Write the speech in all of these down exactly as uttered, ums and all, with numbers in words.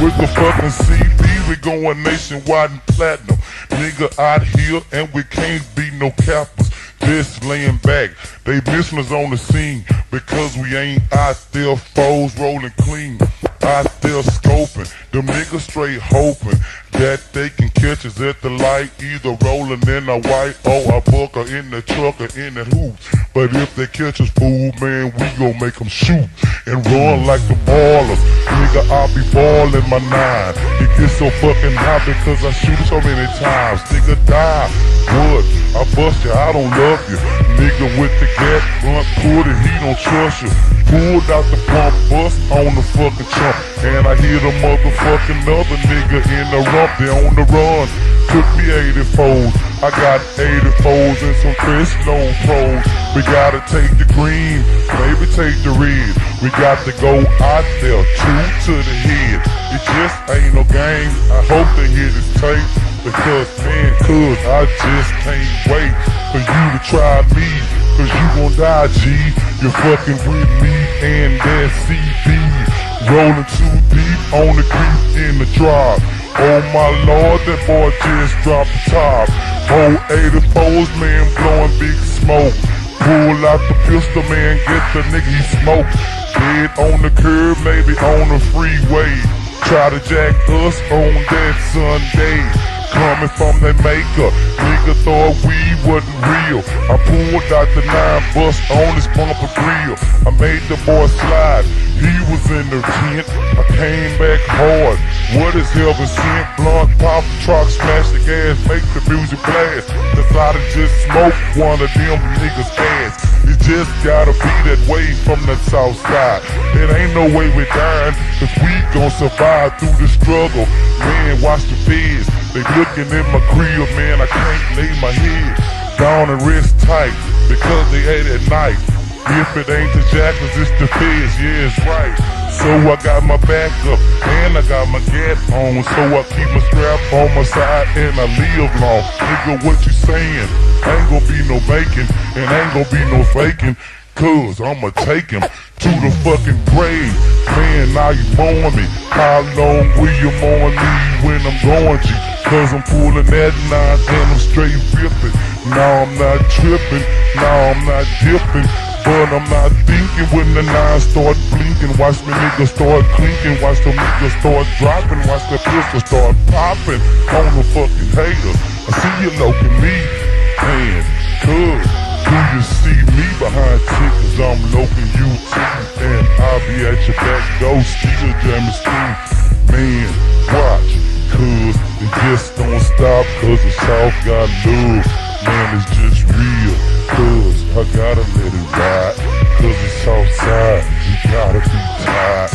with the fucking C D, we going nationwide and platinum. Nigga out here and we can't be no cappers. Just laying back, they missing us on the scene because we ain't out there foes rolling clean. Out there scoping, them niggas straight hoping that they can catch us at the light, either rolling in a white or a buck or in the truck or in the hoop. But if they catch us, fool, man, we gon' make them shoot and run like the ballers. Nigga, I'll be ballin' my nine. It gets so fucking hot because I shoot it so many times. Nigga, die. What? I bust you, I don't love you. Nigga with the gas blunt, pulled it, he don't trust you. Pulled out the pump, bust on the fucking chump. And I hear the motherfucking other nigga in the rump, they on the run. Took me eighty-fours, I got eighty-fours and some fresh low pros. We gotta take the green, maybe take the red. We got to go out there, two to the head. It just ain't no game, I hope they hear this tape. Because man, cuz I just can't wait for you to try me. Cause you gon' die, G. You're fucking with me and that C D. Rolling too deep on the creep in the drop. Oh my lord, that boy just dropped the top. Oh, eighty-fours, man, blowing big smoke. Pull out the pistol, man, get the nigga he smoke. Dead on the curb, maybe on the freeway. Try to jack us on that Sunday. Coming from the maker, nigga thought we wasn't real. I pulled out the nine, bust on his bumper grill. I made the boy slide, he was in the tent. I came back hard, what is heaven sent? Blunt, pop the truck, smash the gas, make the music blast. Decided to just smoke one of them niggas' ass. It just gotta be that way from the south side. It ain't no way we dying, cause we gon' survive through the struggle. Man, watch the feds, they looking in my crib, man, I can't lay my head down and rest tight, because they ate at night. If it ain't the jackals, it's the feds, yeah, it's right. So I got my back up, and I got my gas on, so I keep my strap on my side, and I live long. Nigga, what you saying? Ain't gon' be no bacon, and ain't gon' be no faking, cause I'ma take him to the fucking grave. Man, now you mourn me. How long will you mourn me when I'm going, G? Cause I'm pulling that nine and I'm straight ripping. Now I'm not tripping, now I'm not dipping. But I'm not thinking when the nine start blinking. Watch me niggas start clinking, watch the niggas start dropping, watch the pistol start popping on the fucking haters. I see you looking me, man, cuz do you see me behind tickets? I'm loking you too, and I'll be at your back door, still jamming steam. Man, watch, cuz it just don't stop, cuz the South got love. Man, it's just real, cuz I gotta let it ride, cuz it's Southside, you gotta be tied.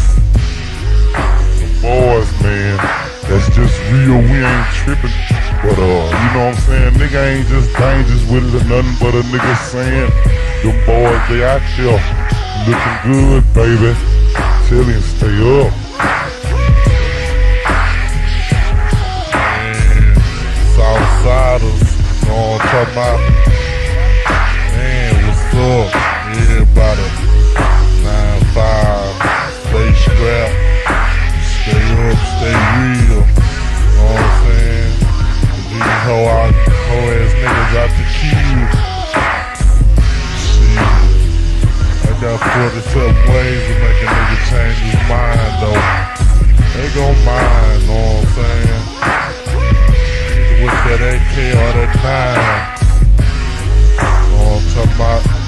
The boys, man, that's just real, we ain't tripping. But uh, you know what I'm saying, nigga ain't just dangerous with it or nothing but a nigga saying, them boys, they out there looking good, baby. Tell him stay up. Man, Southsiders, you know what I'm talking about? Man, what's up? Everybody, nine five, stay strapped, stay up, stay real. You know what I'm saying? These hoe out, hoe ass niggas out the queue. Shit, I got forty-seven ways to make a nigga change his mind though. They gon' mind, know what I'm saying? Either with that A K or that nine. Know what I'm talking about?